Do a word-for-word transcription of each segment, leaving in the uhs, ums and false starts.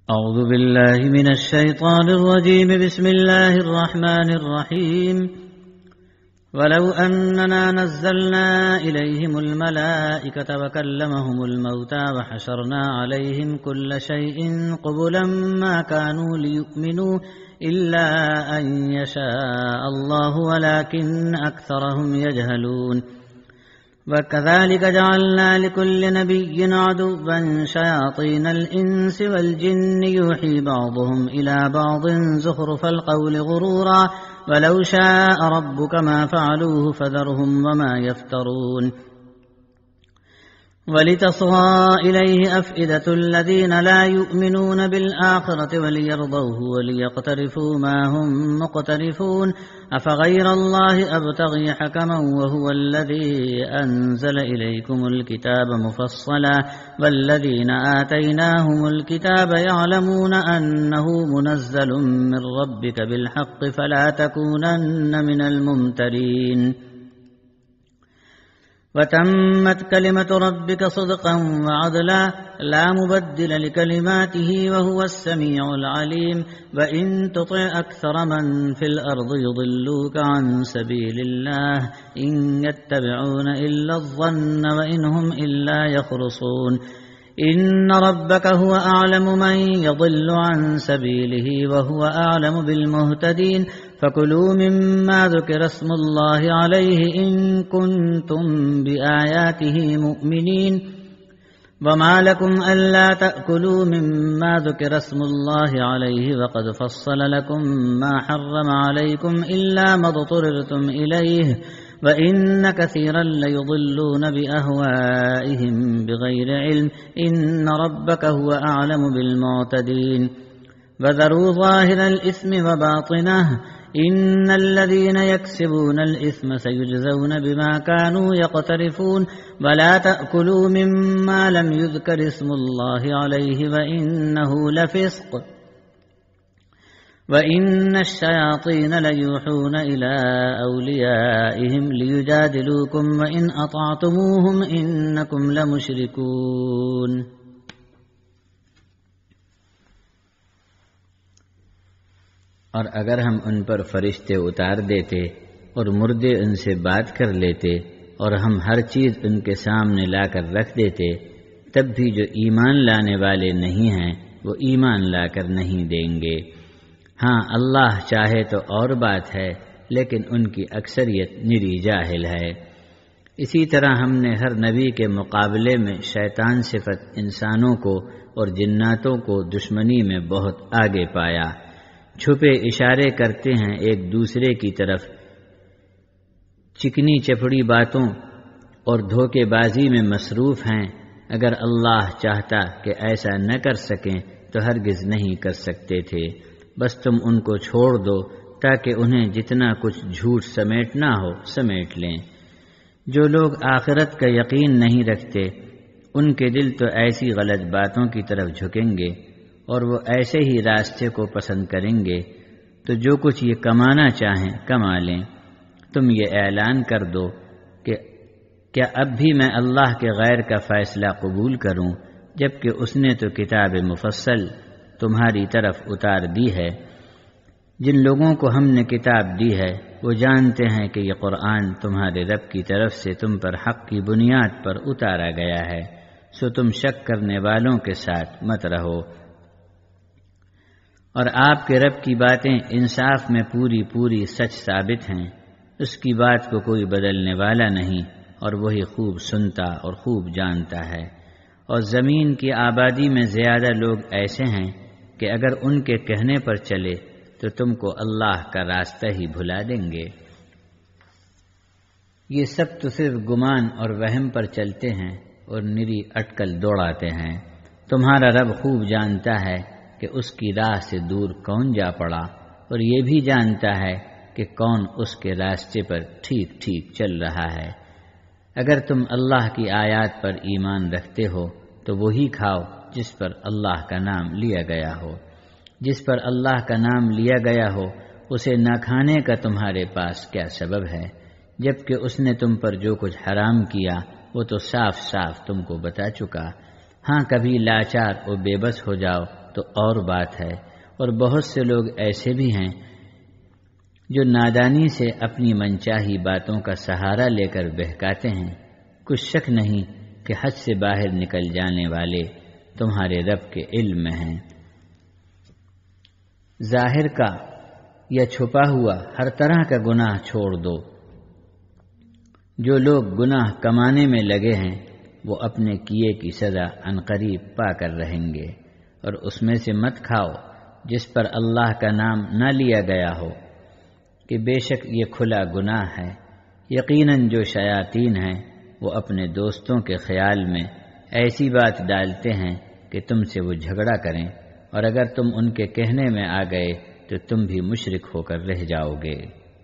أعوذ بالله من الشيطان الرجيم بسم الله الرحمن الرحيم ولو أننا نزلنا إليهم الملائكة وكلمهم الموتى وحشرنا عليهم كل شيء قبلا ما كانوا ليؤمنوا إلا أن يشاء الله ولكن أكثرهم يجهلون وكذلك جعلنا لكل نبي عدوا شياطين الإنس والجن يوحي بعضهم إلى بعض زخرف القول غرورا ولو شاء ربك ما فعلوه فذرهم وما يفترون ولتصغى إليه أفئدة الذين لا يؤمنون بالآخرة وليرضوه وليقترفوا ما هم مقترفون أفغير الله أبتغي حكما وهو الذي أنزل إليكم الكتاب مفصلا والذين آتيناهم الكتاب يعلمون أنه منزل من ربك بالحق فلا تكونن من الممترين وتمت كلمة ربك صدقا وعدلا لا مبدل لكلماته وهو السميع العليم وإن تطع أكثر من في الأرض يضلوك عن سبيل الله إن يتبعون إلا الظن وإن هم إلا يخرصون إن ربك هو أعلم من يضل عن سبيله وهو أعلم بالمهتدين فكلوا مما ذكر اسم الله عليه إن كنتم بآياته مؤمنين وما لكم ألا تأكلوا مما ذكر اسم الله عليه وقد فصل لكم ما حرم عليكم إلا ما اضطررتم إليه وإن كثيرا ليضلون بأهوائهم بغير علم إن ربك هو أعلم بالمعتدين وذروا ظاهر الإثم وباطنه إن الذين يكسبون الإثم سيجزون بما كانوا يقترفون ولا تأكلوا مما لم يذكر اسم الله عليه وإنه لفسق وإن الشياطين ليوحون إلى أوليائهم ليجادلوكم وإن أطعتموهم إنكم لمشركون اور اگر ہم ان پر فرشتے اتار دیتے اور مردے ان سے بات کر لیتے اور ہم ہر چیز ان کے سامنے لا کر رکھ دیتے تب بھی جو ایمان لانے والے نہیں ہیں وہ ایمان لا کر نہیں دیں گے۔ ہاں اللہ چاہے تو اور بات ہے لیکن ان کی اکثریت نری جاہل ہے۔ اسی طرح ہم نے ہر نبی کے مقابلے میں شیطان صفت انسانوں کو اور جناتوں کو دشمنی میں بہت آگے پایا۔ چھپے اشارے کرتے ہیں ایک دوسرے کی طرف، چکنی چپڑی باتوں اور دھوکے بازی میں مصروف ہیں۔ اگر اللہ چاہتا کہ ایسا نہ کر سکیں تو ہرگز نہیں کر سکتے تھے۔ بس تم ان کو چھوڑ دو تاکہ انہیں جتنا کچھ جھوٹ سمیٹنا ہو سمیٹ لیں۔ جو لوگ آخرت کا یقین نہیں رکھتے ان کے دل تو ایسی غلط باتوں کی طرف جھکیں گے اور وہ ایسے ہی راستے کو پسند کریں گے، تو جو کچھ یہ کمانا چاہیں کما لیں۔ تم یہ اعلان کر دو کہ کیا اب بھی میں اللہ کے غیر کا فیصلہ قبول کروں جبکہ اس نے تو کتاب مفصل تمہاری طرف اتار دی ہے۔ جن لوگوں کو ہم نے کتاب دی ہے وہ جانتے ہیں کہ یہ قرآن تمہارے رب کی طرف سے تم پر حق کی بنیاد پر اتارا گیا ہے، سو تم شک کرنے والوں کے ساتھ مت رہو۔ اور آپ کے رب کی باتیں انصاف میں پوری پوری سچ ثابت ہیں، اس کی بات کو کوئی بدلنے والا نہیں، اور وہی خوب سنتا اور خوب جانتا ہے۔ اور زمین کی آبادی میں زیادہ لوگ ایسے ہیں کہ اگر ان کے کہنے پر چلے تو تم کو اللہ کا راستہ ہی بھلا دیں گے۔ یہ سب تو صرف گمان اور وہم پر چلتے ہیں اور نری اٹکل دوڑاتے ہیں۔ تمہارا رب خوب جانتا ہے کہ اس کی راہ سے دور کون جا پڑا، اور یہ بھی جانتا ہے کہ کون اس کے راستے پر ٹھیک ٹھیک چل رہا ہے۔ اگر تم اللہ کی آیات پر ایمان رکھتے ہو تو وہی کھاؤ جس پر اللہ کا نام لیا گیا ہو۔ جس پر اللہ کا نام لیا گیا ہو اسے نہ کھانے کا تمہارے پاس کیا سبب ہے، جبکہ اس نے تم پر جو کچھ حرام کیا وہ تو صاف صاف تم کو بتا چکا۔ ہاں کبھی لاچار اور بے بس ہو جاؤ تو اور بات ہے، اور بہت سے لوگ ایسے بھی ہیں جو نادانی سے اپنی منچاہی باتوں کا سہارا لے کر بہکاتے ہیں۔ کچھ شک نہیں کہ حد سے باہر نکل جانے والے تمہارے رب کے علم میں ہیں۔ ظاہر کا یا چھپا ہوا ہر طرح کا گناہ چھوڑ دو۔ جو لوگ گناہ کمانے میں لگے ہیں وہ اپنے کیے کی سزا عنقریب پا کر رہیں گے، اور اس میں سے مت کھاؤ جس پر اللہ کا نام نہ لیا گیا ہو، کہ بے شک یہ کھلا گناہ ہے۔ یقیناً جو شیاطین ہیں وہ اپنے دوستوں کے خیال میں ایسی بات ڈالتے ہیں کہ تم سے وہ جھگڑا کریں، اور اگر تم ان کے کہنے میں آ گئے تو تم بھی مشرک ہو کر رہ جاؤ گے۔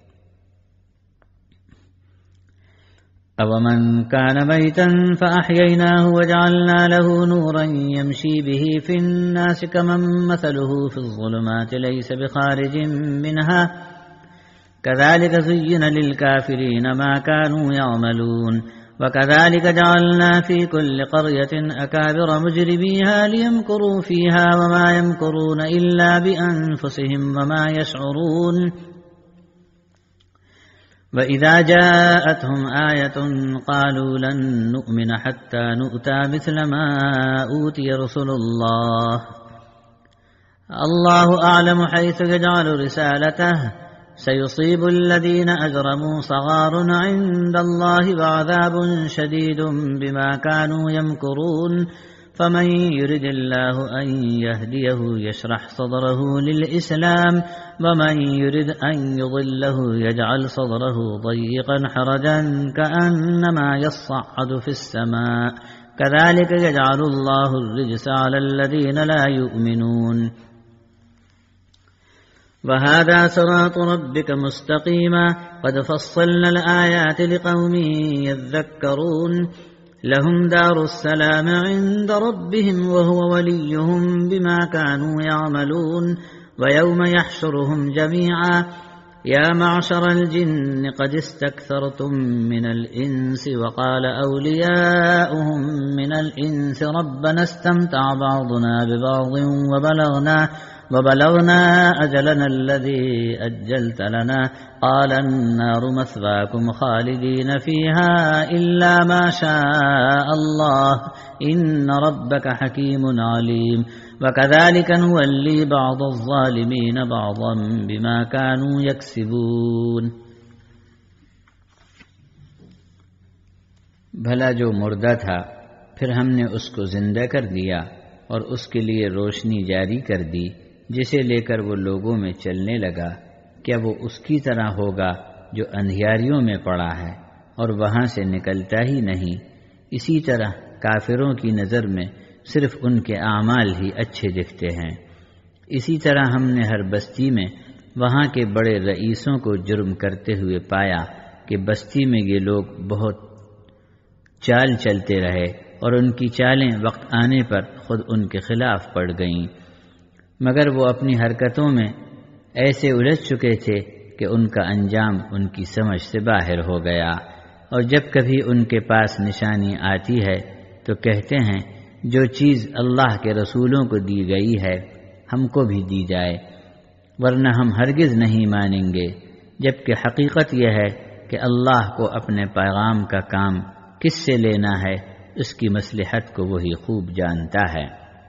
أَوَمَنْ كَانَ مَيْتًا فَأَحْيَيْنَاهُ وَجَعَلْنَا لَهُ نُورًا يَمْشِي بِهِ فِي النَّاسِ كَمَنْ مَثَلُهُ فِي الظُّلُمَاتِ لَيْسَ بِخَارِجٍ مِّنْهَا كَذَلِكَ زُيِّنَ لِلْكَافِرِينَ مَا كَانُوا يَعْمَلُونَ وَكَذَلِكَ جَعَلْنَا فِي كُلِّ قَرْيَةٍ أَكَابِرَ مُجْرِمِيهَا لِيَمْكُرُوا فِيهَا وَمَا يَمْكُرُونَ إِلَّا بِأَنفُسِهِمْ وَمَا يَشْعُرُونَ وَإِذَا جَاءَتْهُمْ آيَةٌ قَالُوا لَن نُّؤْمِنَ حَتَّى نُؤْتَىٰ مِثْلَ مَا أُوتِيَ رُسُلُ اللَّهِ اللَّهُ أَعْلَمُ حَيْثُ يَجْعَلُ رِسَالَتَهُ سَيُصِيبُ الَّذِينَ أَجْرَمُوا صَغَارٌ عِندَ اللَّهِ وَعَذَابٌ شَدِيدٌ بِمَا كَانُوا يَمْكُرُونَ فَمَن يُرِدِ اللَّهُ أَن يَهْدِيَهُ يَشْرَحْ صَدْرَهُ لِلْإِسْلَامِ وَمَن يُرِدْ أَن يُضِلَّهُ يَجْعَلْ صَدْرَهُ ضَيِّقًا حَرَجًا كَأَنَّمَا يَصَّعَّدُ فِي السَّمَاءِ كَذَلِكَ يَجْعَلُ اللَّهُ الرِّجْسَ عَلَى الَّذِينَ لَا يُؤْمِنُونَ وَهَذَا صِرَاطُ رَبِّكَ مُسْتَقِيمًا قَدْ فَصَّلْنَا الْآيَاتِ لِقَوْمٍ يَذَّكَّرُونَ لَهُمْ دَارُ السَّلَامِ عِندَ رَبِّهِمْ وَهُوَ وَلِيُّهُم بِمَا كَانُوا يَعْمَلُونَ وَيَوْمَ يَحْشُرُهُمْ جَمِيعًا يَا مَعْشَرَ الْجِنِّ قَدِ اسْتَكْثَرْتُم مِّنَ الْإِنسِ وَقَالَ أَوْلِيَاؤُهُم مِّنَ الْإِنسِ رَبَّنَا اسْتَمْتَعَ بَعْضُنَا بِبَعْضٍ وَبَلَغْنَا وَبَلَغْنَا أَجَلَنَا الَّذِي أَجَّلْتَ لَنَا قَالَ النَّارُ مَثْوَاكُمْ خَالِدِينَ فِيهَا إِلَّا مَا شَاءَ اللَّهُ إِنَّ رَبَّكَ حَكِيمٌ عَلِيمٌ وَكَذَلِكَ نُوَلِّي بَعْضَ الظَّالِمِينَ بَعْضًا بِمَا كَانُوا يَكْسِبُونَ۔ بھلا جو مردہ تھا پھر ہم نے اس کو زندہ کر دیا اور اس کے لیے روشنی جاری کر دی، جسے لے کر وہ لوگوں میں چلنے لگا، کیا وہ اس کی طرح ہوگا جو اندھیاریوں میں پڑا ہے اور وہاں سے نکلتا ہی نہیں؟ اسی طرح کافروں کی نظر میں صرف ان کے اعمال ہی اچھے دکھتے ہیں۔ اسی طرح ہم نے ہر بستی میں وہاں کے بڑے رئیسوں کو جرم کرتے ہوئے پایا کہ بستی میں یہ لوگ بہت چال چلتے رہے اور ان کی چالیں وقت آنے پر خود ان کے خلاف پڑ گئیں، مگر وہ اپنی حرکتوں میں ایسے الجھ چکے تھے کہ ان کا انجام ان کی سمجھ سے باہر ہو گیا۔ اور جب کبھی ان کے پاس نشانی آتی ہے تو کہتے ہیں جو چیز اللہ کے رسولوں کو دی گئی ہے ہم کو بھی دی جائے، ورنہ ہم ہرگز نہیں مانیں گے، جبکہ حقیقت یہ ہے کہ اللہ کو اپنے پیغام کا کام کس سے لینا ہے اس کی مصلحت کو وہی خوب جانتا ہے۔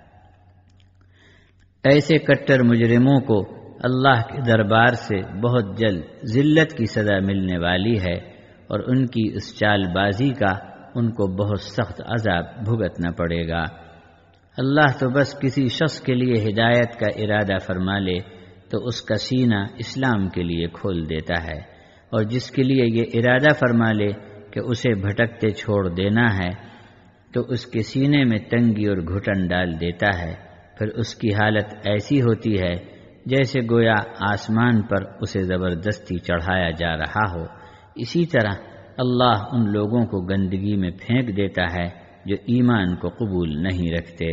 ایسے کٹر مجرموں کو اللہ کے دربار سے بہت جلد ذلت کی سزا ملنے والی ہے، اور ان کی اس چال بازی کا ان کو بہت سخت عذاب بھگتنا پڑے گا۔ اللہ تو بس کسی شخص کے لیے ہدایت کا ارادہ فرما لے تو اس کا سینہ اسلام کے لیے کھول دیتا ہے، اور جس کے لیے یہ ارادہ فرما لے کہ اسے بھٹکتے چھوڑ دینا ہے تو اس کے سینے میں تنگی اور گھٹن ڈال دیتا ہے، پھر اس کی حالت ایسی ہوتی ہے جیسے گویا آسمان پر اسے زبردستی چڑھایا جا رہا ہو۔ اسی طرح اللہ ان لوگوں کو گندگی میں پھینک دیتا ہے جو ایمان کو قبول نہیں رکھتے۔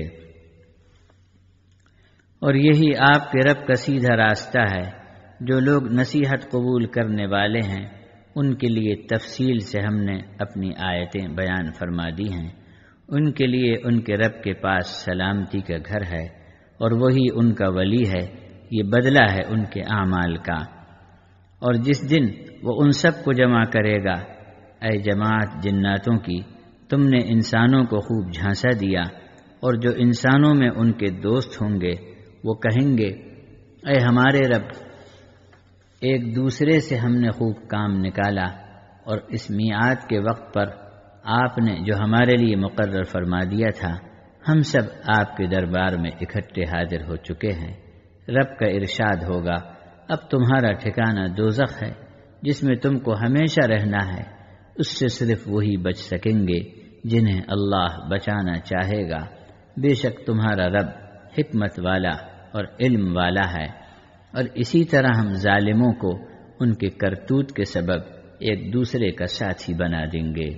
اور یہی آپ کے رب کا سیدھا راستہ ہے۔ جو لوگ نصیحت قبول کرنے والے ہیں ان کے لیے تفصیل سے ہم نے اپنی آیتیں بیان فرما دی ہیں۔ ان کے لیے ان کے رب کے پاس سلامتی کا گھر ہے، اور وہی ان کا ولی ہے، یہ بدلہ ہے ان کے اعمال کا۔ اور جس دن وہ ان سب کو جمع کرے گا، اے جماعت جناتوں کی، تم نے انسانوں کو خوب جھانسا دیا، اور جو انسانوں میں ان کے دوست ہوں گے وہ کہیں گے اے ہمارے رب، ایک دوسرے سے ہم نے خوب کام نکالا، اور اس میعاد کے وقت پر آپ نے جو ہمارے لیے مقرر فرما دیا تھا، ہم سب آپ کے دربار میں اکٹھے حاضر ہو چکے ہیں۔ رب کا ارشاد ہوگا، اب تمہارا ٹھکانہ دوزخ ہے جس میں تم کو ہمیشہ رہنا ہے، اس سے صرف وہی بچ سکیں گے جنہیں اللہ بچانا چاہے گا، بے شک تمہارا رب حکمت والا اور علم والا ہے۔ اور اسی طرح ہم ظالموں کو ان کے کرتوت کے سبب ایک دوسرے کا ساتھی بنا دیں گے۔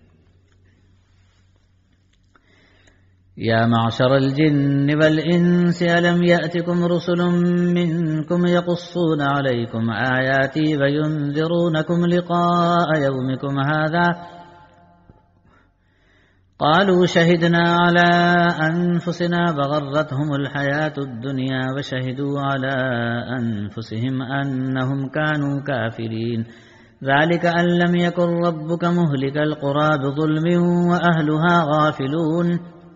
يا معشر الجن والإنس ألم يأتكم رسل منكم يقصون عليكم آياتي وينذرونكم لقاء يومكم هذا قالوا شهدنا على أنفسنا وغرتهم الحياة الدنيا وشهدوا على أنفسهم أنهم كانوا كافرين ذلك أن لم يكن ربك مهلك القرى بظلم وأهلها غافلون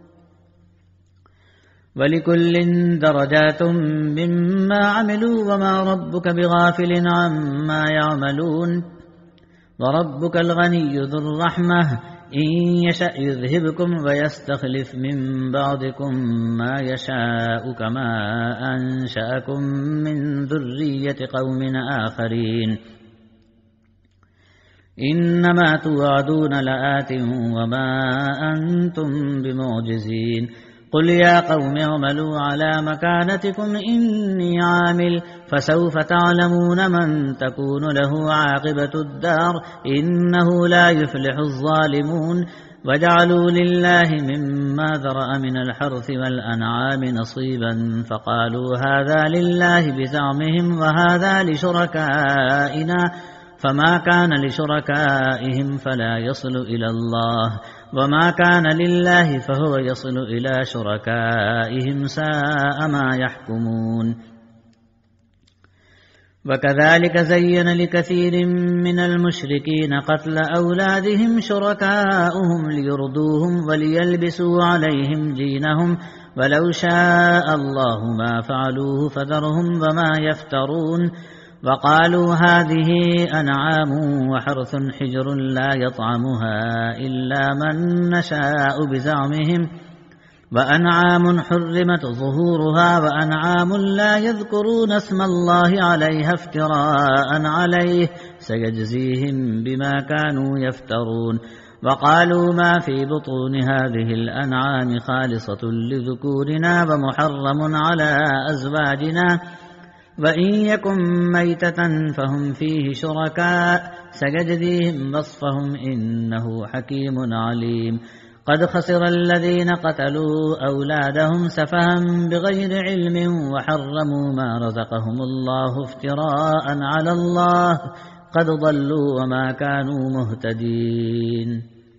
وَلِكُلٍّ دَرَجَاتٌ مِّمَّا عَمِلُوا وَمَا رَبُّكَ بِغَافِلٍ عَمَّا يَعْمَلُونَ وَرَبُّكَ الْغَنِيُّ ذُو الرَّحْمَةِ إِن يَشَأْ يُذْهِبْكُمْ وَيَسْتَخْلِفْ مِن بَعْدِكُم مَّا يَشَاءُ كَمَا أَنشَأَكُم مِّن ذُرِّيَّةِ قَوْمٍ آخَرِينَ إِنَّمَا تُوعَدُونَ لَآتٍ وَمَا أَنتُم بِمُعْجِزِينَ قل يا قوم اعملوا على مكانتكم إني عامل فسوف تعلمون من تكون له عاقبة الدار إنه لا يفلح الظالمون وجعلوا لله مما ذرأ من الحرث والأنعام نصيبا فقالوا هذا لله بزعمهم وهذا لشركائنا فما كان لشركائهم فلا يصل إلى الله وما كان لله فهو يصل إلى شركائهم ساء ما يحكمون وكذلك زين لكثير من المشركين قتل أولادهم شركاؤهم ليردوهم وليلبسوا عليهم دينهم ولو شاء الله ما فعلوه فذرهم وما يفترون وقالوا هذه أنعام وحرث حجر لا يطعمها إلا من نشاء بزعمهم وأنعام حرمت ظهورها وأنعام لا يذكرون اسم الله عليها افتراء عليه سيجزيهم بما كانوا يفترون وقالوا ما في بطون هذه الأنعام خالصة لذكورنا ومحرم على أزواجنا وَإِن يَكُن مَّيْتَةً فَهُمْ فِيهِ شُرَكَاءُ سَيَجْزِيهِمْ وَصْفَهُمْ إِنَّهُ حَكِيمٌ عَلِيمٌ قَدْ خَسِرَ الَّذِينَ قَتَلُوا أَوْلَادَهُمْ سَفَهًا بِغَيْرِ عِلْمٍ وَحَرَّمُوا مَا رَزَقَهُمُ اللَّهُ افْتِرَاءً عَلَى اللَّهِ قَدْ ضَلُّوا وَمَا كَانُوا مُهْتَدِينَ۔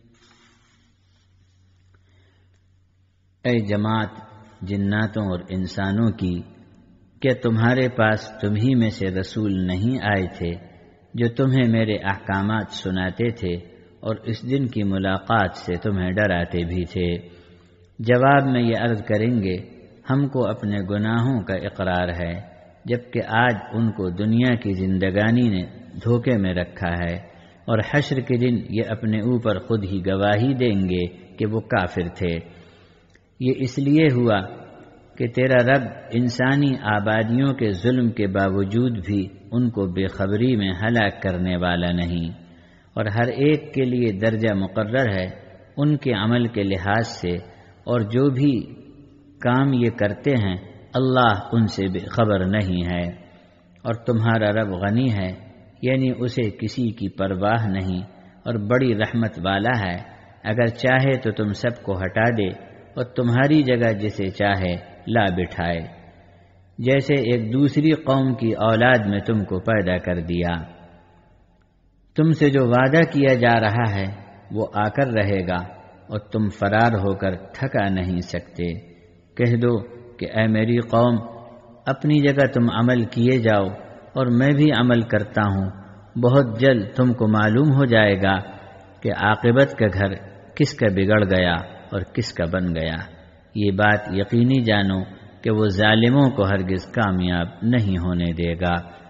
اے جماعت جناتوں اور انسانوں کی، کیا تمہارے پاس تمہیں میں سے رسول نہیں آئے تھے جو تمہیں میرے احکامات سناتے تھے اور اس دن کی ملاقات سے تمہیں ڈراتے بھی تھے؟ جواب میں یہ عرض کریں گے، ہم کو اپنے گناہوں کا اقرار ہے، جبکہ آج ان کو دنیا کی زندگانی نے دھوکے میں رکھا ہے، اور حشر کے دن یہ اپنے اوپر خود ہی گواہی دیں گے کہ وہ کافر تھے۔ یہ اس لیے ہوا کہ تیرا رب انسانی آبادیوں کے ظلم کے باوجود بھی ان کو بے خبری میں ہلاک کرنے والا نہیں، اور ہر ایک کے لیے درجہ مقرر ہے ان کے عمل کے لحاظ سے، اور جو بھی کام یہ کرتے ہیں اللہ ان سے بے خبر نہیں ہے۔ اور تمہارا رب غنی ہے، یعنی اسے کسی کی پرواہ نہیں، اور بڑی رحمت والا ہے، اگر چاہے تو تم سب کو ہٹا دے اور تمہاری جگہ جسے چاہے لا بٹھائے، جیسے ایک دوسری قوم کی اولاد میں تم کو پیدا کر دیا۔ تم سے جو وعدہ کیا جا رہا ہے وہ آ کر رہے گا، اور تم فرار ہو کر تھکا نہیں سکتے۔ کہہ دو کہ اے میری قوم، اپنی جگہ تم عمل کیے جاؤ اور میں بھی عمل کرتا ہوں، بہت جلد تم کو معلوم ہو جائے گا کہ عاقبت کا گھر کس کا بگڑ گیا اور کس کا بن گیا۔ یہ بات یقینی جانو کہ وہ ظالموں کو ہرگز کامیاب نہیں ہونے دے گا۔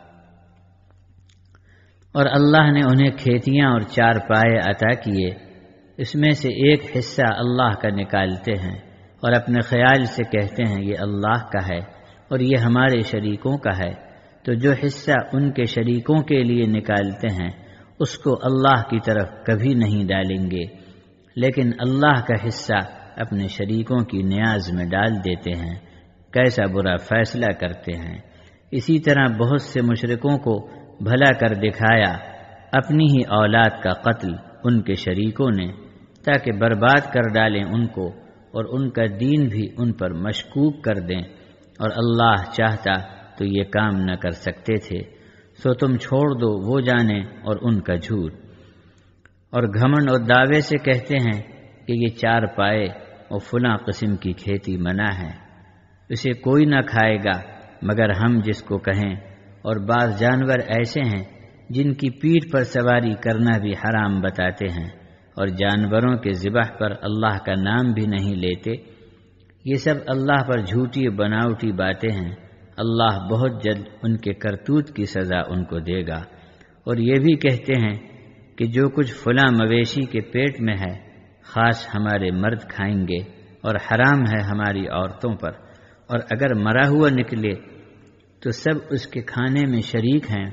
اور اللہ نے انہیں کھیتیاں اور چار پائے عطا کیے، اس میں سے ایک حصہ اللہ کا نکالتے ہیں اور اپنے خیال سے کہتے ہیں یہ اللہ کا ہے اور یہ ہمارے شریکوں کا ہے، تو جو حصہ ان کے شریکوں کے لیے نکالتے ہیں اس کو اللہ کی طرف کبھی نہیں ڈالیں گے، لیکن اللہ کا حصہ اپنے شریکوں کی نیاز میں ڈال دیتے ہیں۔ کیسا برا فیصلہ کرتے ہیں۔ اسی طرح بہت سے مشرکوں کو بھلا کر دکھایا اپنی ہی اولاد کا قتل ان کے شریکوں نے، تاکہ برباد کر ڈالیں ان کو اور ان کا دین بھی ان پر مشکوک کر دیں، اور اللہ چاہتا تو یہ کام نہ کر سکتے تھے۔ سو تم چھوڑ دو وہ جانے اور ان کا جھوٹ، اور گھمنڈ اور دعوے سے کہتے ہیں کہ یہ چار پائے اور فلاں قسم کی کھیتی منع ہے، اسے کوئی نہ کھائے گا مگر ہم جس کو کہیں، اور بعض جانور ایسے ہیں جن کی پیٹھ پر سواری کرنا بھی حرام بتاتے ہیں، اور جانوروں کے ذبح پر اللہ کا نام بھی نہیں لیتے۔ یہ سب اللہ پر جھوٹی بناوٹی باتیں ہیں۔ اللہ بہت جلد ان کے کرتوت کی سزا ان کو دے گا۔ اور یہ بھی کہتے ہیں کہ جو کچھ فلاں مویشی کے پیٹ میں ہے خاص ہمارے مرد کھائیں گے، اور حرام ہے ہماری عورتوں پر، اور اگر مرا ہوا نکلے تو سب اس کے کھانے میں شریک ہیں۔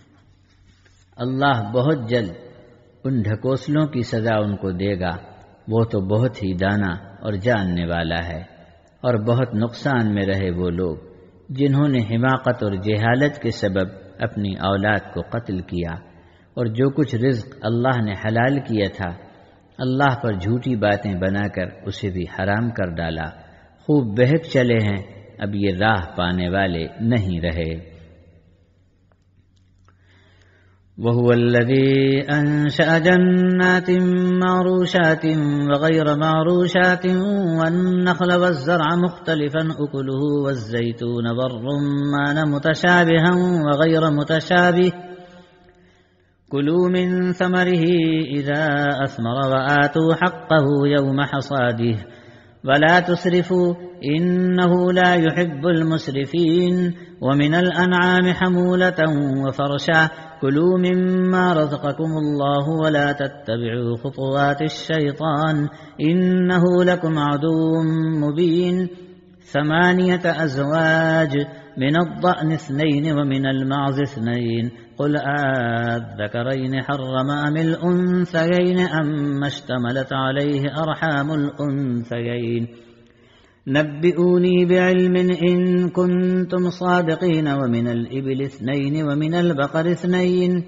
اللہ بہت جلد ان ڈھکوسلوں کی سزا ان کو دے گا، وہ تو بہت ہی دانا اور جاننے والا ہے۔ اور بہت نقصان میں رہے وہ لوگ جنہوں نے حماقت اور جہالت کے سبب اپنی اولاد کو قتل کیا، اور جو کچھ رزق اللہ نے حلال کیا تھا اللہ پر جھوٹی باتیں بنا کر اسے بھی حرام کر ڈالا۔ خوب بہک چلے ہیں، اب یہ راہ پانے والے نہیں رہے۔ وَهُوَ الَّذِي أَنشَأَ جَنَّاتٍ مَّعْرُوشَاتٍ وَغَيْرَ مَعْرُوشَاتٍ وَالنَّخْلَ وَالزَّرْعَ مُخْتَلِفًا أُكُلُهُ وَالزَّيْتُونَ وَالرُّمَّانَ مُتَشَابِهًا وَغَيْرَ مُتَشَابِهٍ كُلُوا مِن ثَمَرِهِ إِذَا أَثْمَرَ وَآتُوا حَقَّهُ يَوْمَ حَصَادِهِ وَلَا تُسْرِفُوا إِنَّهُ لَا يُحِبُّ الْمُسْرِفِينَ وَمِنَ الْأَنْعَامِ حَمُولَةً وَفَرْشًا كُلُوا مِمَّا رَزَقَكُمُ اللَّهُ وَلَا تَتَّبِعُوا خُطُوَاتِ الشَّيْطَانِ إِنَّهُ لَكُمْ عَدُوٌّ مُّبِينٌ ثَمَانِيَةَ أَزْوَاجٍ مِّنَ الضَّأْنِ اثْنَيْنِ وَمِنَ الْمَعْزِ اثْنَيْنِ قُلْ آلذَّكَرَيْنِ حَرَّمَ أَمِ الْأُنثَيَيْنِ أَمَّا اشْتَمَلَتْ عَلَيْهِ أَرْحَامُ الْأُنثَيَيْنِ نبئوني بعلم إن كنتم صادقين ومن الإبل اثنين ومن البقر اثنين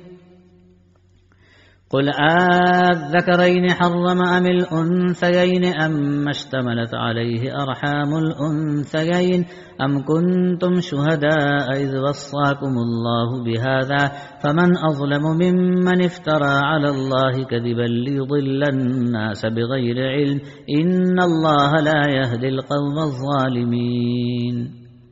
قل آذكرين حرم أم الأنثيين أم اشتملت عليه أرحام الأنثيين أم كنتم شهداء إذ وصاكم الله بهذا فمن أظلم ممن افترى على الله كذبا ليضل الناس بغير علم إن الله لا يهدي القوم الظالمين۔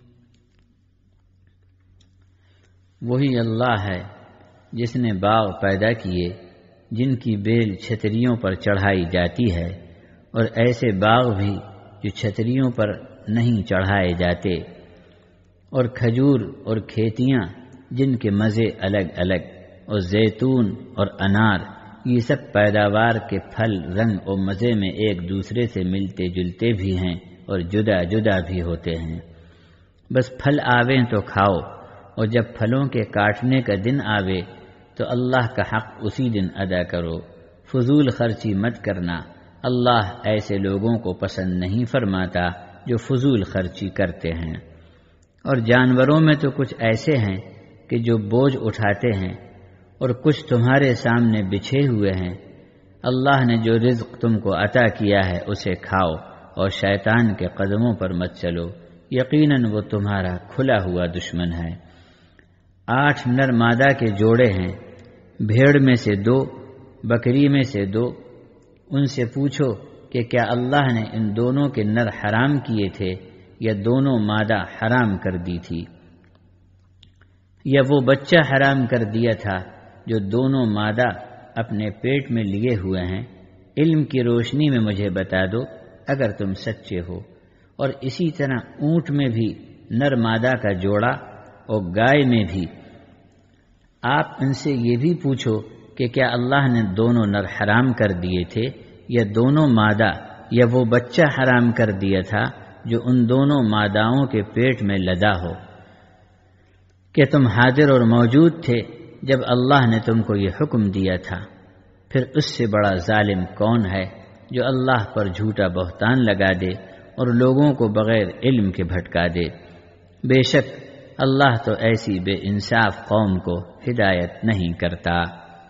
وہی اللہ ہے جس نے باغ پیدا کیے جن کی بیل چھتریوں پر چڑھائی جاتی ہے، اور ایسے باغ بھی جو چھتریوں پر نہیں چڑھائے جاتے، اور کھجور اور کھیتیاں جن کے مزے الگ الگ، اور زیتون اور انار، یہ سب پیداوار کے پھل رنگ اور مزے میں ایک دوسرے سے ملتے جلتے بھی ہیں اور جدا جدا بھی ہوتے ہیں۔ بس پھل آویں تو کھاؤ، اور جب پھلوں کے کاٹنے کا دن آوے تو اللہ کا حق اسی دن ادا کرو۔ فضول خرچی مت کرنا، اللہ ایسے لوگوں کو پسند نہیں فرماتا جو فضول خرچی کرتے ہیں۔ اور جانوروں میں تو کچھ ایسے ہیں کہ جو بوجھ اٹھاتے ہیں، اور کچھ تمہارے سامنے بچھے ہوئے ہیں۔ اللہ نے جو رزق تم کو عطا کیا ہے اسے کھاؤ، اور شیطان کے قدموں پر مت چلو، یقیناً وہ تمہارا کھلا ہوا دشمن ہے۔ آٹھ نر مادہ کے جوڑے ہیں، بھیڑ میں سے دو، بکری میں سے دو۔ ان سے پوچھو کہ کیا اللہ نے ان دونوں کے نر حرام کیے تھے یا دونوں مادہ حرام کر دی تھی، یا وہ بچہ حرام کر دیا تھا جو دونوں مادہ اپنے پیٹ میں لیے ہوئے ہیں، علم کی روشنی میں مجھے بتا دو اگر تم سچے ہو۔ اور اسی طرح اونٹ میں بھی نر مادہ کا جوڑا اور گائے میں بھی۔ آپ ان سے یہ بھی پوچھو کہ کیا اللہ نے دونوں نر حرام کر دیے تھے یا دونوں مادہ، یا وہ بچہ حرام کر دیا تھا جو ان دونوں ماداؤں کے پیٹ میں لدا ہو؟ کہ تم حاضر اور موجود تھے جب اللہ نے تم کو یہ حکم دیا تھا۔ پھر اس سے بڑا ظالم کون ہے جو اللہ پر جھوٹا بہتان لگا دے اور لوگوں کو بغیر علم کے بھٹکا دے؟ بے شک اللہ تو ایسی بے انصاف قوم کو ہدایت نہیں کرتا۔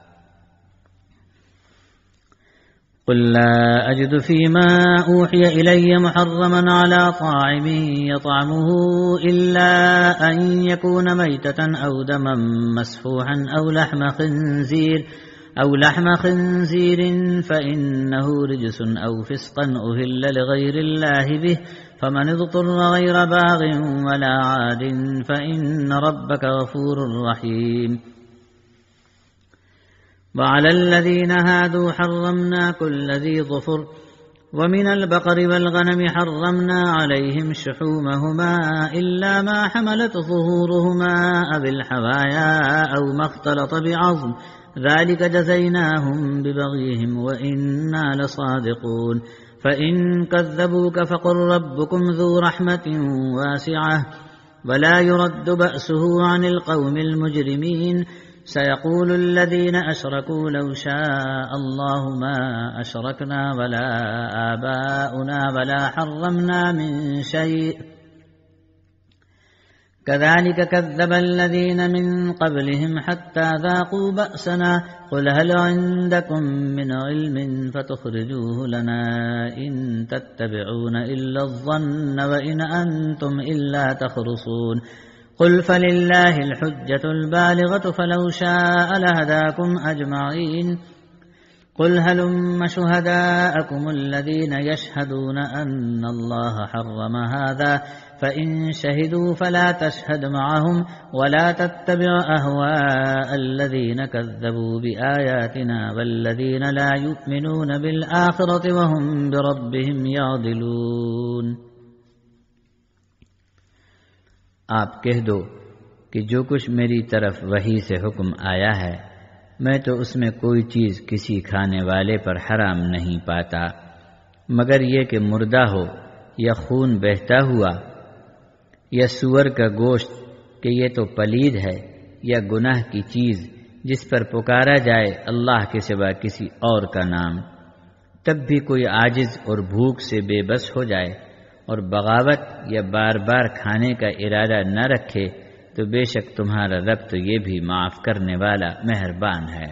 قل لا أجد فيما أوحي إلي محرما على طاعم يطعمه إلا أن يكون ميتة أو دما مسفوحا أو لحم خنزير أو لحم خنزير فإنه رجس أو فسقا أهل لغير الله به فمن اضطر غير باغ ولا عاد فإن ربك غفور رحيم وعلى الذين هادوا حرمنا كل ذي ظفر ومن البقر والغنم حرمنا عليهم شحومهما إلا ما حملت ظهورهما أو الحوايا أو ما اختلط بعظم ذلك جزيناهم ببغيهم وإنا لصادقون فإن كذبوك فقل ربكم ذو رحمة واسعة ولا يرد بأسه عن القوم المجرمين سيقول الذين أشركوا لو شاء الله ما أشركنا ولا آباؤنا ولا حرمنا من شيء كذلك كذب الذين من قبلهم حتى ذاقوا بأسنا قل هل عندكم من علم فتخرجوه لنا إن تتبعون إلا الظن وإن أنتم إلا تخرصون قل فلله الحجة البالغة فلو شاء لهداكم أجمعين قل هلم شهداءكم الذين يشهدون أن الله حرم هذا فإن شهدوا فلا تشهد معهم ولا تتبع أهواء الذين كذبوا بآياتنا والذين لا يؤمنون بالآخرة وهم بربهم يعدلون۔ آپ کہہ دو کہ جو کچھ میری طرف وحی سے حکم آیا ہے میں تو اس میں کوئی چیز کسی کھانے والے پر حرام نہیں پاتا مگر یہ کہ مردہ ہو یا خون بہتا ہوا یا سور کا گوشت کہ یہ تو پلید ہے، یا گناہ کی چیز جس پر پکارا جائے اللہ کے سوا کسی اور کا نام، تب بھی کوئی عاجز اور بھوک سے بے بس ہو جائے اور بغاوت یا بار بار کھانے کا ارادہ نہ رکھے تو بے شک تمہارا رب تو یہ بھی معاف کرنے والا مہربان ہے۔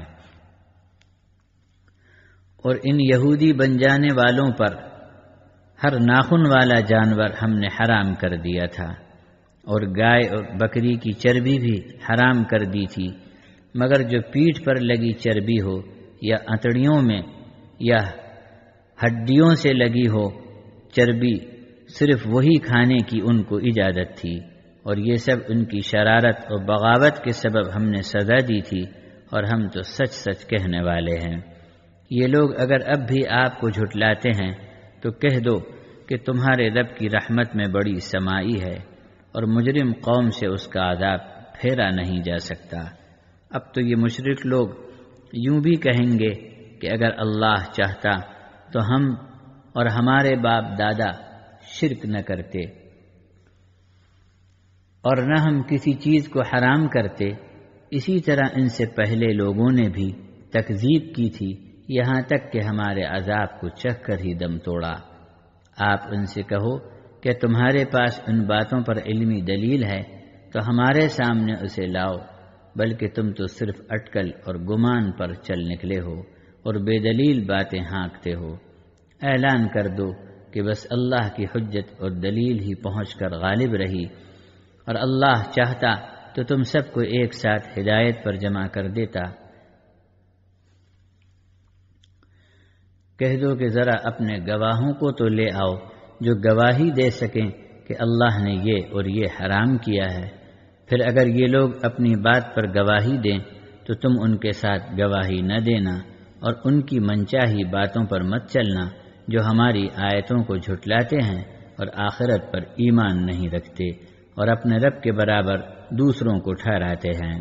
اور ان یہودی بن جانے والوں پر ہر ناخن والا جانور ہم نے حرام کر دیا تھا، اور گائے اور بکری کی چربی بھی حرام کر دی تھی، مگر جو پیٹھ پر لگی چربی ہو یا انتڑیوں میں یا ہڈیوں سے لگی ہو چربی، صرف وہی کھانے کی ان کو اجازت تھی، اور یہ سب ان کی شرارت اور بغاوت کے سبب ہم نے سزا دی تھی، اور ہم تو سچ سچ کہنے والے ہیں۔ یہ لوگ اگر اب بھی آپ کو جھٹلاتے ہیں تو کہہ دو کہ تمہارے رب کی رحمت میں بڑی سمائی ہے، اور مجرم قوم سے اس کا عذاب پھیرا نہیں جا سکتا۔ اب تو یہ مشرک لوگ یوں بھی کہیں گے کہ اگر اللہ چاہتا تو ہم اور ہمارے باپ دادا شرک نہ کرتے اور نہ ہم کسی چیز کو حرام کرتے۔ اسی طرح ان سے پہلے لوگوں نے بھی تکذیب کی تھی، یہاں تک کہ ہمارے عذاب کو چکھ کر ہی دم توڑا۔ آپ ان سے کہو کہ تمہارے پاس ان باتوں پر علمی دلیل ہے تو ہمارے سامنے اسے لاؤ، بلکہ تم تو صرف اٹکل اور گمان پر چل نکلے ہو اور بے دلیل باتیں ہانکتے ہو۔ اعلان کر دو کہ بس اللہ کی حجت اور دلیل ہی پہنچ کر غالب رہی، اور اللہ چاہتا تو تم سب کو ایک ساتھ ہدایت پر جمع کر دیتا۔ کہہ دو کہ ذرا اپنے گواہوں کو تو لے آؤ جو گواہی دے سکیں کہ اللہ نے یہ اور یہ حرام کیا ہے، پھر اگر یہ لوگ اپنی بات پر گواہی دیں تو تم ان کے ساتھ گواہی نہ دینا، اور ان کی منچاہی باتوں پر مت چلنا جو ہماری آیتوں کو جھٹلاتے ہیں اور آخرت پر ایمان نہیں رکھتے اور اپنے رب کے برابر دوسروں کو ٹھہراتے ہیں۔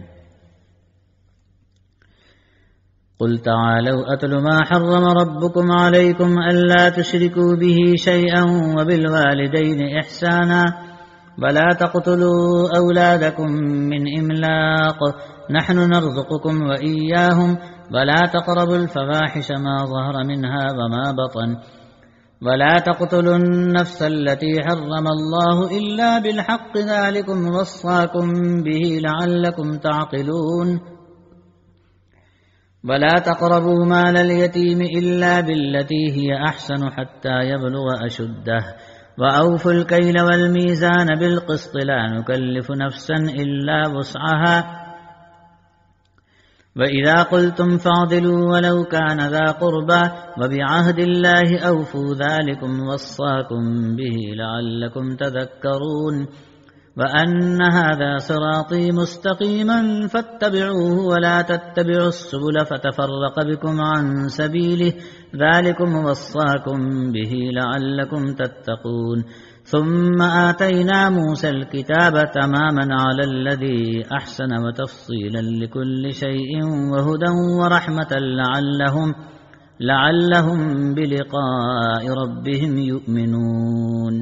قل تعالوا أتل ما حرم ربكم عليكم ألا تشركوا به شيئا وبالوالدين إحسانا ولا تقتلوا أولادكم من إملاق نحن نرزقكم وإياهم ولا تقربوا الفواحش ما ظهر منها وما بطن ولا تقتلوا النفس التي حرم الله إلا بالحق ذلكم وصاكم به لعلكم تعقلون ولا تقربوا مال اليتيم إلا بالتي هي أحسن حتى يبلغ أشده وأوفوا الكيل والميزان بالقسط لا نكلف نفسا إلا وسعها وإذا قلتم فاعدلوا ولو كان ذا قربى وبعهد الله أوفوا ذلكم وصاكم به لعلكم تذكرون وأن هذا صراطي مستقيما فاتبعوه ولا تتبعوا السبل فتفرق بكم عن سبيله ذلكم وصاكم به لعلكم تتقون ثم آتينا موسى الكتاب تماما على الذي أحسن وتفصيلا لكل شيء وهدى ورحمة لعلهم لعلهم بلقاء ربهم يؤمنون۔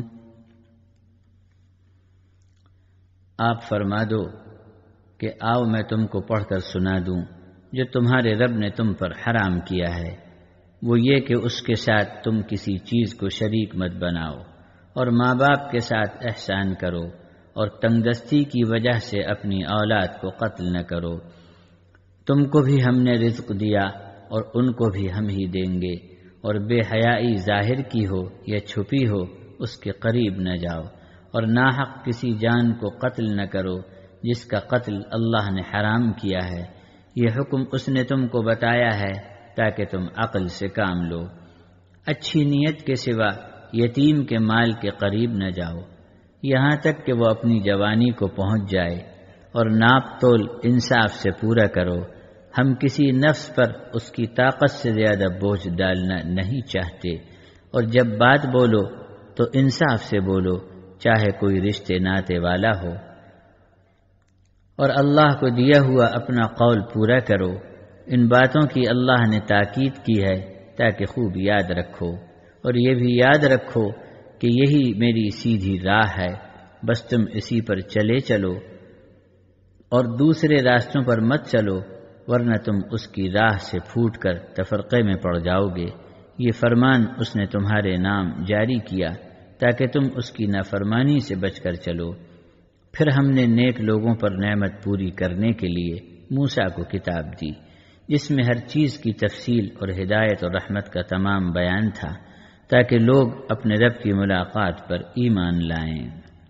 آپ فرما دو کہ آؤ میں تم کو پڑھ کر سنا دوں جو تمہارے رب نے تم پر حرام کیا ہے، وہ یہ کہ اس کے ساتھ تم کسی چیز کو شریک مت بناؤ، اور ماں باپ کے ساتھ احسان کرو، اور تنگ دستی کی وجہ سے اپنی اولاد کو قتل نہ کرو۔ تم کو بھی ہم نے رزق دیا اور ان کو بھی ہم ہی دیں گے، اور بے حیائی ظاہر کی ہو یا چھپی ہو اس کے قریب نہ جاؤ، اور ناحق کسی جان کو قتل نہ کرو جس کا قتل اللہ نے حرام کیا ہے۔ یہ حکم اس نے تم کو بتایا ہے تاکہ تم عقل سے کام لو۔ اچھی نیت کے سوا یتیم کے مال کے قریب نہ جاؤ یہاں تک کہ وہ اپنی جوانی کو پہنچ جائے، اور ناپ تول انصاف سے پورا کرو۔ ہم کسی نفس پر اس کی طاقت سے زیادہ بوجھ ڈالنا نہیں چاہتے، اور جب بات بولو تو انصاف سے بولو، چاہے کوئی رشتے ناتے والا ہو، اور اللہ کو دیا ہوا اپنا قول پورا کرو۔ ان باتوں کی اللہ نے تاکید کی ہے تاکہ خوب یاد رکھو، اور یہ بھی یاد رکھو کہ یہی میری سیدھی راہ ہے، بس تم اسی پر چلے چلو اور دوسرے راستوں پر مت چلو، ورنہ تم اس کی راہ سے پھوٹ کر تفرقے میں پڑ جاؤ گے۔ یہ فرمان اس نے تمہارے نام جاری کیا تاکہ تم اس کی نافرمانی سے بچ کر چلو۔ پھر ہم نے نیک لوگوں پر نعمت پوری کرنے کے لیے موسیٰ کو کتاب دی، جس میں ہر چیز کی تفصیل اور ہدایت اور رحمت کا تمام بیان تھا، تاکہ لوگ اپنے رب کی ملاقات پر ایمان لائیں۔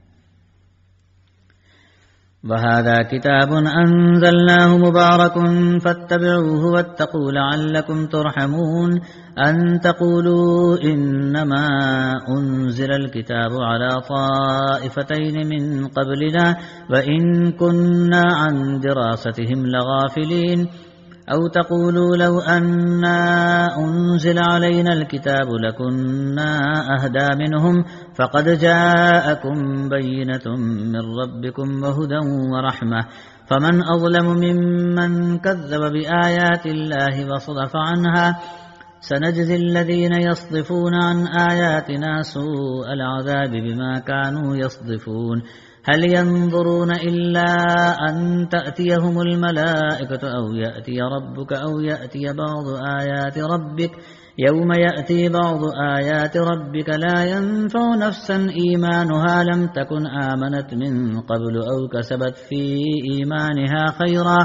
وَهَذَا كِتَابٌ أَنزَلْنَاهُ مُبَارَكٌ فَاتَّبِعُوهُ وَاتَّقُوا لَعَلَّكُمْ تُرْحَمُونَ أَن تَقُولُوا إِنَّمَا أُنزِلَ الْكِتَابُ عَلَى طَائِفَتَيْنِ مِن قَبْلِنَا وَإِن كُنَّا عَن دِرَاسَتِهِمْ لَغَافِلِينَ أَوْ تَقُولُوا لَوْ أَنَّا أُنزِلَ عَلَيْنَا الْكِتَابُ لَكُنَّا أَهْدَىٰ مِنْهُمْ فَقَدْ جَاءَكُمْ بَيِّنَةٌ مِّن رَّبِّكُمْ وَهُدًى وَرَحْمَةٌ فَمَنْ أَظْلَمُ مِمَّنْ كَذَّبَ بِآيَاتِ اللَّهِ وَصَدَفَ عَنْهَا سَنَجْزِي الَّذِينَ يَصْدِفُونَ عَنْ آيَاتِنَا سُوءَ الْعَذَابِ بِمَا كَانُوا يَصْدِفُونَ هل ينظرون إلا أن تأتيهم الملائكة أو يأتي ربك أو يأتي بعض آيات ربك يوم يأتي بعض آيات ربك لا ينفع نفسا إيمانها لم تكن آمنت من قبل أو كسبت في إيمانها خيرا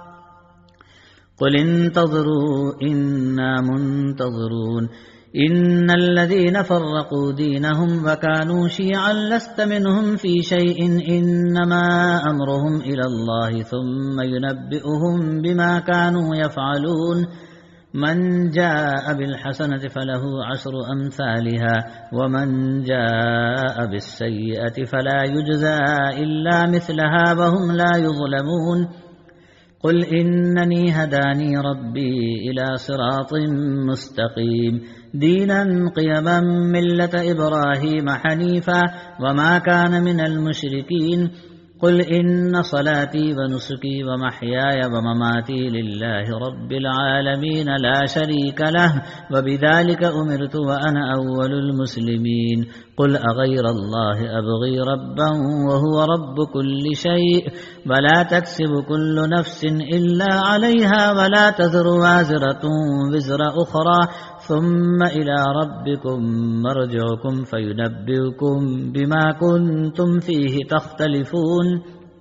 قل انتظروا إنا منتظرون إن الذين فرقوا دينهم وكانوا شيعا لست منهم في شيء إنما أمرهم إلى الله ثم ينبئهم بما كانوا يفعلون من جاء بالحسنة فله عشر أمثالها ومن جاء بالسيئة فلا يجزى إلا مثلها وهم لا يظلمون قل إنني هداني ربي إلى صراط مستقيم دينا قيما ملة إبراهيم حنيفا وما كان من المشركين قل إن صلاتي ونسكي ومحياي ومماتي لله رب العالمين لا شريك له وبذلك أمرت وأنا أول المسلمين قل أغير الله أبغي ربا وهو رب كل شيء ولا تكسب كل نفس إلا عليها ولا تزر وازرة وزر أخرى ثم إلى ربكم مرجعكم فينبئكم بما كنتم فيه تختلفون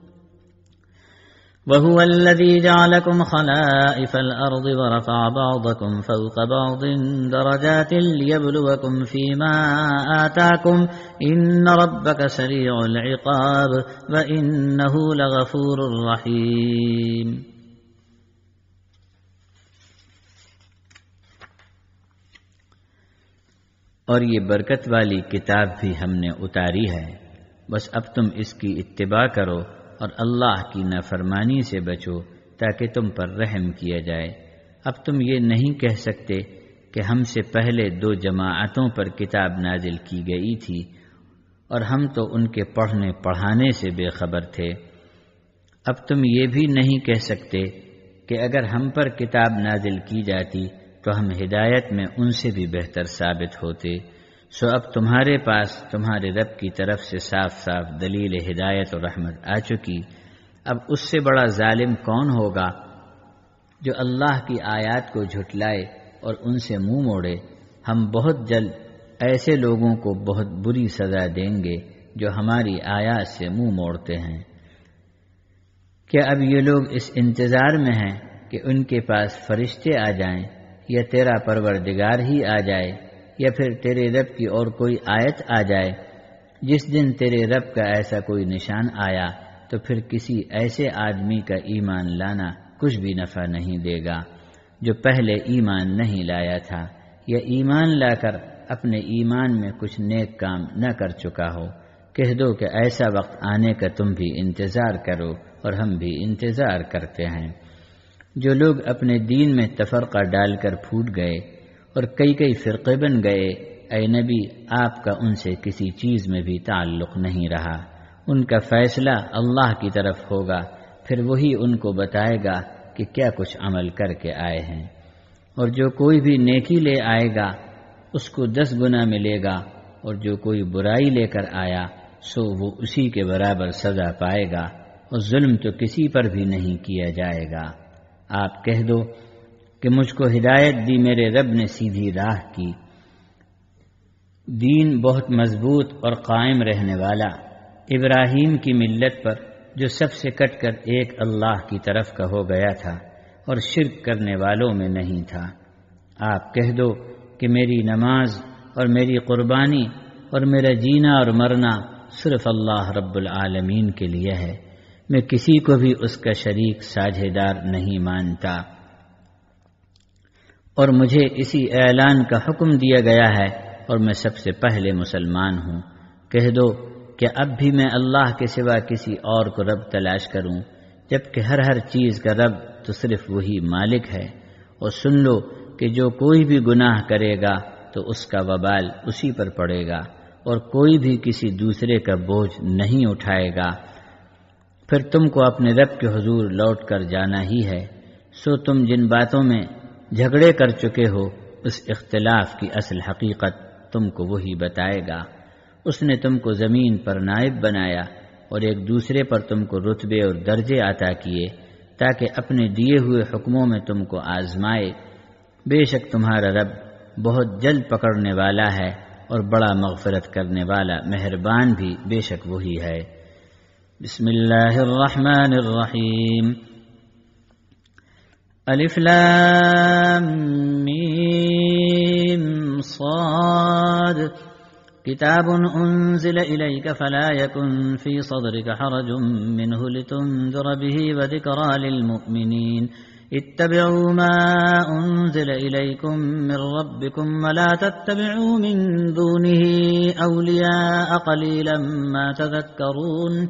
وهو الذي جعلكم خلائف الأرض ورفع بعضكم فوق بعض درجات ليبلوكم فيما آتاكم إن ربك سريع العقاب وإنه لغفور رحيم اور یہ برکت والی کتاب بھی ہم نے اتاری ہے، بس اب تم اس کی اتباع کرو اور اللہ کی نافرمانی سے بچو تاکہ تم پر رحم کیا جائے۔ اب تم یہ نہیں کہہ سکتے کہ ہم سے پہلے دو جماعتوں پر کتاب نازل کی گئی تھی اور ہم تو ان کے پڑھنے پڑھانے سے بے خبر تھے۔ اب تم یہ بھی نہیں کہہ سکتے کہ اگر ہم پر کتاب نازل کی جاتی تو ہم ہدایت میں ان سے بھی بہتر ثابت ہوتے۔ سو اب تمہارے پاس تمہارے رب کی طرف سے صاف صاف دلیل ہدایت اور رحمت آ چکی، اب اس سے بڑا ظالم کون ہوگا جو اللہ کی آیات کو جھٹلائے اور ان سے منہ موڑے۔ ہم بہت جلد ایسے لوگوں کو بہت بری سزا دیں گے جو ہماری آیات سے منہ موڑتے ہیں۔ کیا اب یہ لوگ اس انتظار میں ہیں کہ ان کے پاس فرشتے آ جائیں یا تیرا پروردگار ہی آ جائے یا پھر تیرے رب کی اور کوئی آیت آ جائے؟ جس دن تیرے رب کا ایسا کوئی نشان آیا تو پھر کسی ایسے آدمی کا ایمان لانا کچھ بھی نفع نہیں دے گا جو پہلے ایمان نہیں لایا تھا یا ایمان لا کر اپنے ایمان میں کچھ نیک کام نہ کر چکا ہو۔ کہہ دو کہ ایسا وقت آنے کا تم بھی انتظار کرو اور ہم بھی انتظار کرتے ہیں۔ جو لوگ اپنے دین میں تفرقہ ڈال کر پھوٹ گئے اور کئی کئی فرقے بن گئے، اے نبی آپ کا ان سے کسی چیز میں بھی تعلق نہیں رہا، ان کا فیصلہ اللہ کی طرف ہوگا، پھر وہی ان کو بتائے گا کہ کیا کچھ عمل کر کے آئے ہیں۔ اور جو کوئی بھی نیکی لے آئے گا اس کو دس گنا ملے گا، اور جو کوئی برائی لے کر آیا سو وہ اسی کے برابر سزا پائے گا، اور ظلم تو کسی پر بھی نہیں کیا جائے گا۔ آپ کہہ دو کہ مجھ کو ہدایت دی میرے رب نے سیدھی راہ کی، دین بہت مضبوط اور قائم رہنے والا، ابراہیم کی ملت پر جو سب سے کٹ کر ایک اللہ کی طرف کا ہو گیا تھا اور شرک کرنے والوں میں نہیں تھا۔ آپ کہہ دو کہ میری نماز اور میری قربانی اور میرا جینا اور مرنا صرف اللہ رب العالمین کے لیے ہے، میں کسی کو بھی اس کا شریک ساجھیدار نہیں مانتا، اور مجھے اسی اعلان کا حکم دیا گیا ہے اور میں سب سے پہلے مسلمان ہوں۔ کہہ دو کہ اب بھی میں اللہ کے سوا کسی اور کو رب تلاش کروں، جبکہ ہر ہر چیز کا رب تو صرف وہی مالک ہے۔ اور سن لو کہ جو کوئی بھی گناہ کرے گا تو اس کا وبال اسی پر پڑے گا، اور کوئی بھی کسی دوسرے کا بوجھ نہیں اٹھائے گا، پھر تم کو اپنے رب کے حضور لوٹ کر جانا ہی ہے۔ سو تم جن باتوں میں جھگڑے کر چکے ہو اس اختلاف کی اصل حقیقت تم کو وہی بتائے گا۔ اس نے تم کو زمین پر نائب بنایا اور ایک دوسرے پر تم کو رتبے اور درجے عطا کیے تاکہ اپنے دیے ہوئے حکموں میں تم کو آزمائے۔ بے شک تمہارا رب بہت جلد پکڑنے والا ہے اور بڑا مغفرت کرنے والا مہربان بھی بے شک وہی ہے۔ بسم اللہ الرحمن الرحیم۔ الف لام میم صاد کتاب انزل الیک فلا یکن فی صدرک حرج منہ لتنذر به وذکری للمؤمنین اتبعوا ما أنزل إليكم من ربكم ولا تتبعوا من دونه أولياء قليلا ما تذكرون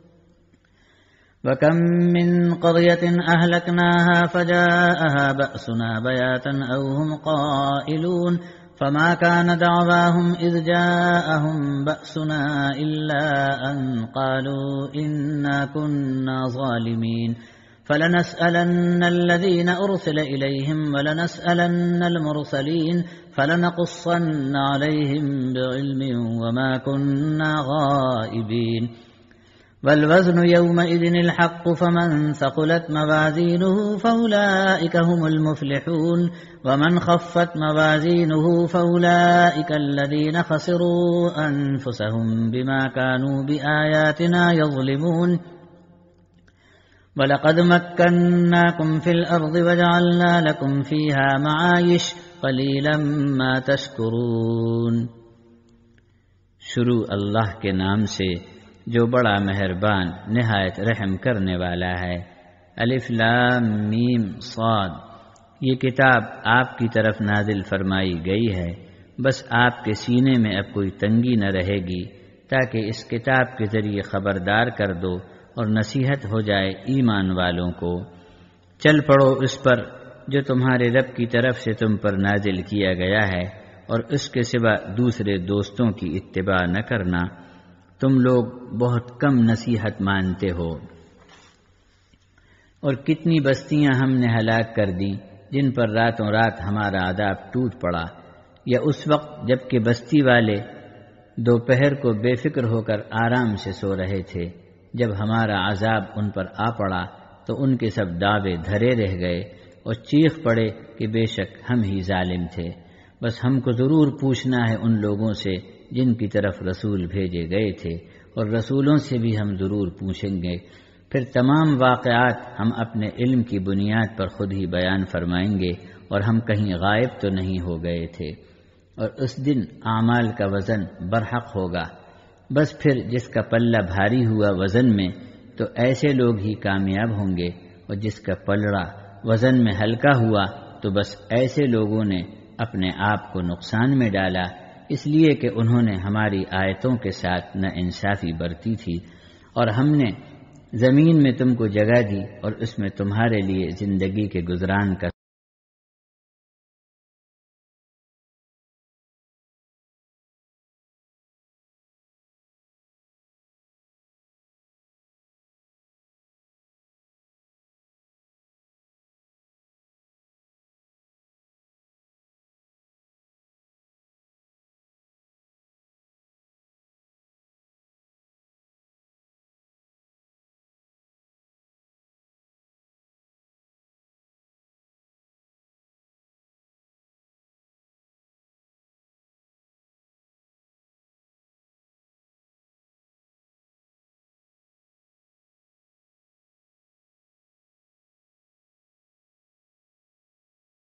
وكم من قرية أهلكناها فجاءها بأسنا بياتا أو هم قائلون فما كان دعواهم إذ جاءهم بأسنا إلا أن قالوا إنا كنا ظالمين فلنسألن الذين أرسل إليهم ولنسألن المرسلين فلنقصن عليهم بعلم وما كنا غائبين والوزن يومئذ الحق فمن ثقلت موازينه فأولئك هم المفلحون ومن خفت موازينه فأولئك الذين خسروا أنفسهم بما كانوا بآياتنا يظلمون وَلَقَدْ مَكَّنَّاكُمْ فِي الْأَرْضِ وَجَعَلْنَا لَكُمْ فِيهَا مَعَايِشَ قَلِيلًا مَا تَشْكُرُونَ۔ شروع اللہ کے نام سے جو بڑا مہربان نہایت رحم کرنے والا ہے۔ الف لام میم صاد، یہ کتاب آپ کی طرف نازل فرمائی گئی ہے، بس آپ کے سینے میں اب کوئی تنگی نہ رہے گی تاکہ اس کتاب کے ذریعے خبردار کر دو اور نصیحت ہو جائے ایمان والوں کو۔ چل پڑو اس پر جو تمہارے رب کی طرف سے تم پر نازل کیا گیا ہے، اور اس کے سوا دوسرے دوستوں کی اتباع نہ کرنا، تم لوگ بہت کم نصیحت مانتے ہو۔ اور کتنی بستیاں ہم نے ہلاک کر دی جن پر راتوں رات ہمارا عذاب ٹوٹ پڑا، یا اس وقت جب کہ بستی والے دوپہر کو بے فکر ہو کر آرام سے سو رہے تھے، جب ہمارا عذاب ان پر آ پڑا تو ان کے سب دعوے دھرے رہ گئے اور چیخ پڑے کہ بے شک ہم ہی ظالم تھے۔ بس ہم کو ضرور پوچھنا ہے ان لوگوں سے جن کی طرف رسول بھیجے گئے تھے، اور رسولوں سے بھی ہم ضرور پوچھیں گے، پھر تمام واقعات ہم اپنے علم کی بنیاد پر خود ہی بیان فرمائیں گے، اور ہم کہیں غائب تو نہیں ہو گئے تھے۔ اور اس دن اعمال کا وزن برحق ہوگا، بس پھر جس کا پلہ بھاری ہوا وزن میں تو ایسے لوگ ہی کامیاب ہوں گے، اور جس کا پلڑا وزن میں ہلکا ہوا تو بس ایسے لوگوں نے اپنے آپ کو نقصان میں ڈالا، اس لیے کہ انہوں نے ہماری آیتوں کے ساتھ نا انصافی برتی تھی۔ اور ہم نے زمین میں تم کو جگہ دی اور اس میں تمہارے لیے زندگی کے گزران کا